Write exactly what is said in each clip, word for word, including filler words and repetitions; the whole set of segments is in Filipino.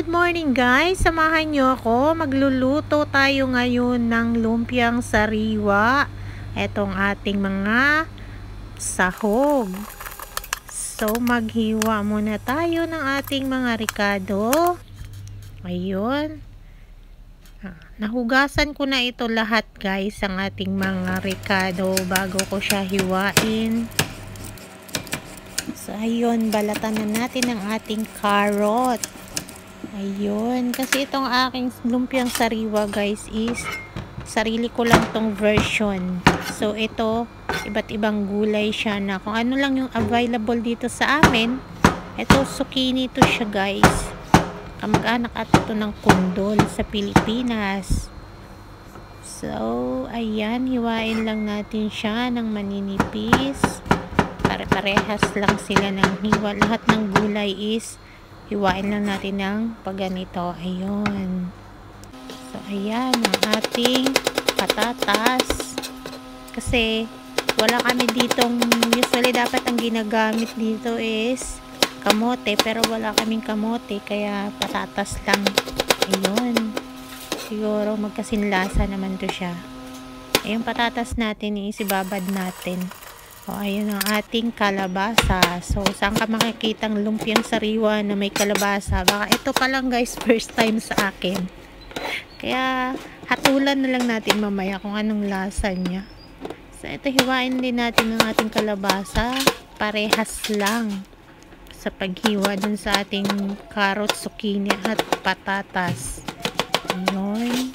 good morning guys! Samahan nyo ako. Magluluto tayo ngayon ng lumpiang sariwa. Etong ating mga sahog. So, maghiwa muna tayo ng ating mga ricado. Ayun. Nahugasan ko na ito lahat guys, ang ating mga ricado bago ko siya hiwain. So, ayun, balatan na natin ang ating carrot. Ayun, kasi itong aking lumpiang sariwa guys is sarili ko lang tong version. So, ito, iba't ibang gulay siya na kung ano lang yung available dito sa amin. Ito, zucchini to siya guys. Kamag-anak at ito ng kundol sa Pilipinas. So, ayan, hiwain lang natin siya ng maninipis. Pare-parehas lang sila ng hiwa. Lahat ng gulay is hiwain lang natin ng pagganito. Ayun. So, ayan ang ating patatas. Kasi, wala kami ditong, usually dapat ang ginagamit dito is kamote. Pero wala kaming kamote, kaya patatas lang. Ayun. Siguro magkasinlasa naman to siya. Ayun, patatas natin is ibabad natin. O, ayun ang ating kalabasa. So, saan ka makikitang lumpiang sariwa na may kalabasa? Baka ito pa lang guys, first time sa akin. Kaya, hatulan na lang natin mamaya kung anong lasa niya. So, ito, hiwain din natin ang ating kalabasa. Parehas lang sa paghiwa dun sa ating carrot, zucchini at patatas. Ayun.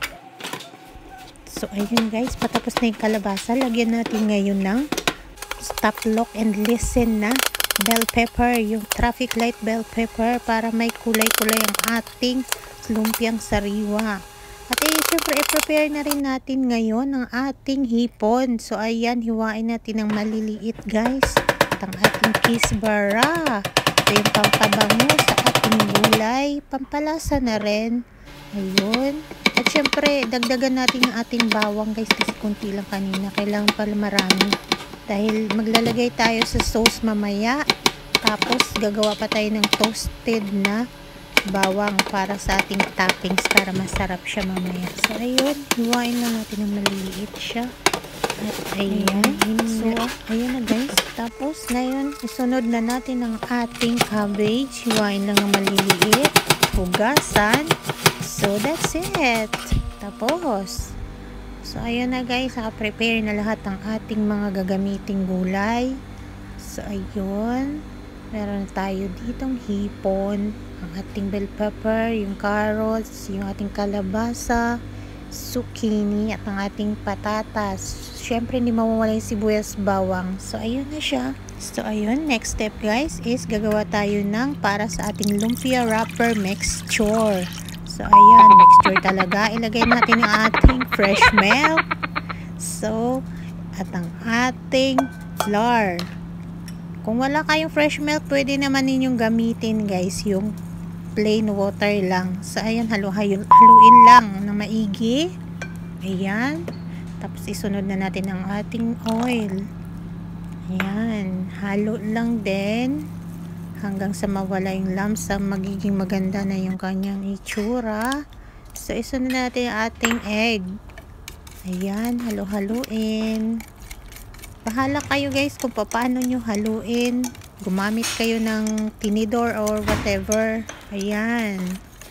So, ayun guys, patapos na yung kalabasa. Lagyan natin ngayon ng stop, look, and listen na bell pepper, yung traffic light bell pepper, para may kulay-kulay ang ating lumpiang sariwa. At eh, syempre, i-prepare na rin natin ngayon ang ating hipon. So, ayan, hiwain natin ng maliliit guys. At ang ating kisbara. Ito yung pampabango sa ating gulay. Pampalasa na rin. Ayun. At syempre, dagdagan natin ang ating bawang guys, kasi kunti lang kanina. Kailangan pala marami. Dahil maglalagay tayo sa sauce mamaya. Tapos, gagawa pa tayo ng toasted na bawang para sa ating toppings para masarap siya mamaya. So, ayun. Hiwain lang natin ng maliliit siya. At ayan. So, ayun na guys. Tapos, ngayon, isunod na natin ang ating cabbage. Hiwain lang ng maliliit. Hugasan. So, that's it. Tapos, so, ayun na guys, naka-prepare na lahat ng ating mga gagamiting gulay. So, ayun. Meron tayo ditong hipon, ang ating bell pepper, yung carrots, yung ating kalabasa, zucchini, at ang ating patatas. Siyempre, hindi mawawala yung sibuyas, bawang. So, ayun na siya. So, ayun. Next step guys is gagawa tayo ng para sa ating lumpia wrapper mixture. So, ayan, mixture talaga. Ilagay natin yung ating fresh milk. So, at ang ating flour. Kung wala kayong fresh milk, pwede naman ninyong gamitin, guys, yung plain water lang. So, ayan, halu-haluin lang na maigi. Ayan. Tapos, isunod na natin ang ating oil. Ayan. Halo lang din hanggang sa mawala yung lumps, sa magiging maganda na yung kanyang itsura. So, isunod natin ang ating egg. Ayan, halo-haluin. Bahala kayo guys kung paano nyo haluin. Gumamit kayo ng tinidor or whatever. Ayan.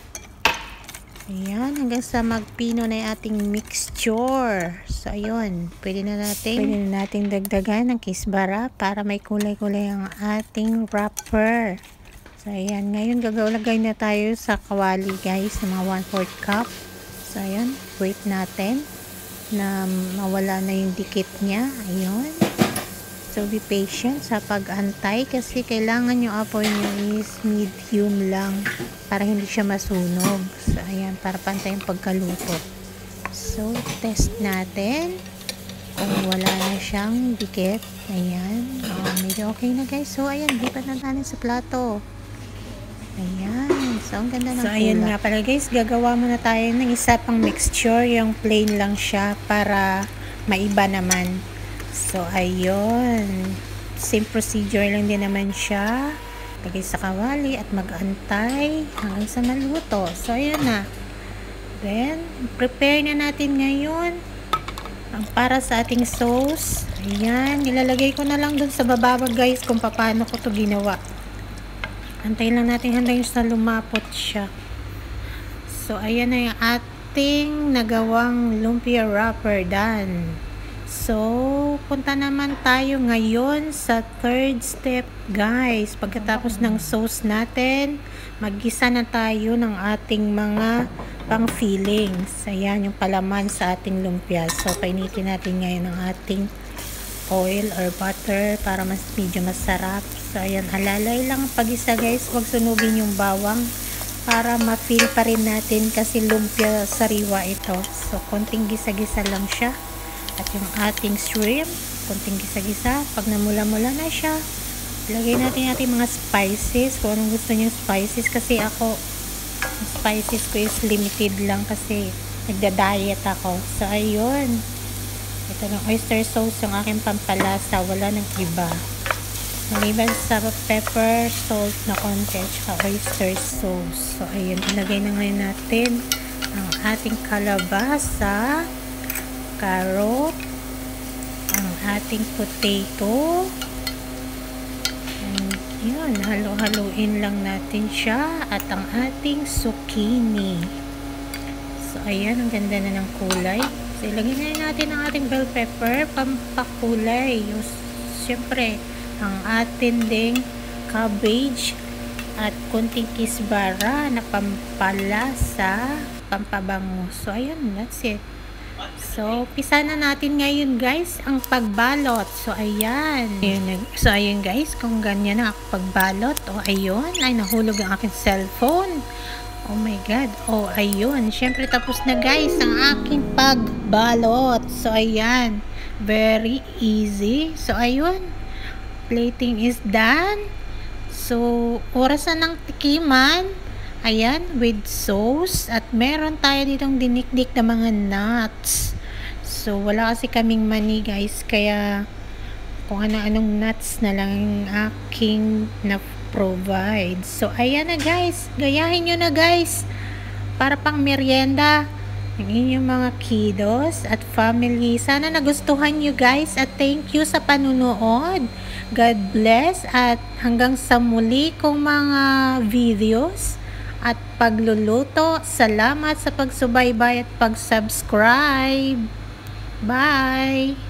Ayan, hanggang sa magpino na yung ating mixture. So, ayun. Pwede na natin, pwede na natin dagdagan ng kisbara para may kulay-kulay ang ating wrapper. So, ayan. Ngayon, gagalagay na tayo sa kawali, guys, ng mga one fourth cup. So, ayan. Wait natin na mawala na yung dikit niya. Ayun. So, be patient sa pag-antay kasi kailangan yung apoy nyo is medium lang para hindi siya masunog. So, ayan, para pantay yung pagkaluto. So, test natin kung wala na siyang dikit. Ayan. Oh, medyo okay na guys. So, ayan, lipat na natin sa plato. Ayan. So, ang ganda ng So, ayun nga pala guys, gagawa muna tayo ng isa pang mixture. Yung plain lang siya para maiba naman. So, ayun. Same procedure lang din naman siya. lagay sa kawali at mag-antay hanggang sa maluto. So ayan na. Then prepare na natin ngayon ang para sa ating sauce. Ayan, nilalagay ko na lang dun sa baba guys kung paano ko to ginawa. Antayin lang natin hanggang sa lumapot siya. So ayan na yung ating nagawang lumpia wrapper done. So, punta naman tayo ngayon sa third step guys. Pagkatapos ng sauce natin, maggisa na tayo ng ating mga pang fillings. Ayan yung palaman sa ating lumpia. So, painitin natin ngayon ang ating oil or butter para mas medyo masarap. So, ayan, alalay lang ang pag-isa guys. Huwag sunugin yung bawang para ma-feel pa rin natin kasi lumpia sariwa ito. So, konting gisa-gisa lang siya. At yung ating shrimp, konting gisa-gisa. Pag namula-mula na siya, lagay natin yung ating mga spices. Kung anong gusto niyo spices. Kasi ako, spices ko is limited lang kasi nagda-diet ako. So, ayun. Ito ng oyster sauce, yung aking pampalasa. Wala nang iba. Maliban sa pepper, salt na konti, at oyster sauce. So, ayun. Ilagay na ngayon natin ang ating kalabasa, carrot, ang ating potato, and yun, halo-haluin lang natin siya, at ang ating zucchini. So ayan, ang ganda na ng kulay. So ilagay na natin ang ating bell pepper, pampakulay. Yung, syempre, ang atin ding cabbage at konting kisbara na pampalasa, pampabango. So ayan, that's it. So, pisa na natin ngayon guys ang pagbalot. So, ayan. So, ayan guys, kung ganyan na ako pagbalot. O, ayun. Ay, nahulog ang aking cellphone. Oh my God. O, ayun. Siyempre, tapos na guys ang aking pagbalot. So, ayan. Very easy. So, ayun. Plating is done. So, oras na ng tikiman. Ayan, with sauce. At meron tayo ditong dinikdik na mga nuts. So, wala kasi kaming money guys. Kaya, kung ano-anong nuts na lang aking na-provide. So, ayan na guys. Gayahin nyo na guys. Para pang merienda. Ang inyong mga kiddos at family. Sana nagustuhan nyo guys. At thank you sa panunood. God bless. At hanggang sa muli kong mga videos at pagluluto. Salamat sa pagsubaybay at pag-subscribe. Bye!